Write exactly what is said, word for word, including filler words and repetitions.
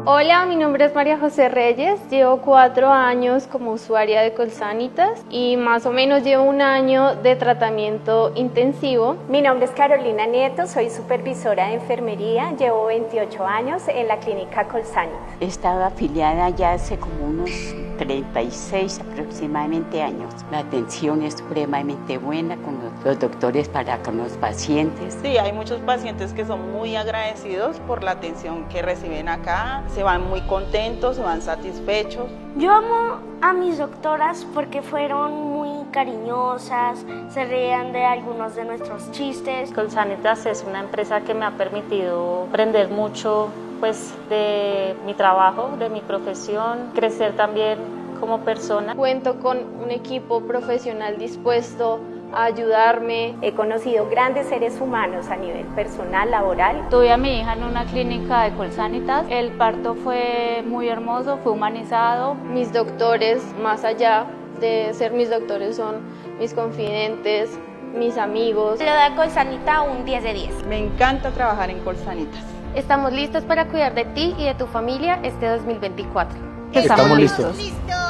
Hola, mi nombre es María José Reyes, llevo cuatro años como usuaria de Colsanitas y más o menos llevo un año de tratamiento intensivo. Mi nombre es Carolina Nieto, soy supervisora de enfermería, llevo veintiocho años en la clínica Colsanitas. He estado afiliada ya hace como unos treinta y seis aproximadamente años. La atención es supremamente buena con los, los doctores para con los pacientes. Sí, hay muchos pacientes que son muy agradecidos por la atención que reciben acá, se van muy contentos, se van satisfechos. Yo amo a mis doctoras porque fueron muy cariñosas, se reían de algunos de nuestros chistes. Colsanitas es una empresa que me ha permitido aprender mucho pues, de mi trabajo, de mi profesión, crecer también como persona. Cuento con un equipo profesional dispuesto a ayudarme. He conocido grandes seres humanos a nivel personal, laboral. Tuve a mi hija en una clínica de Colsanitas. El parto fue muy hermoso, fue humanizado. Mis doctores, más allá de ser mis doctores, son mis confidentes, mis amigos. Le doy a Colsanita un diez de diez. Me encanta trabajar en Colsanitas. Estamos listos para cuidar de ti y de tu familia este dos mil veinticuatro. Estamos, Estamos listos. listos.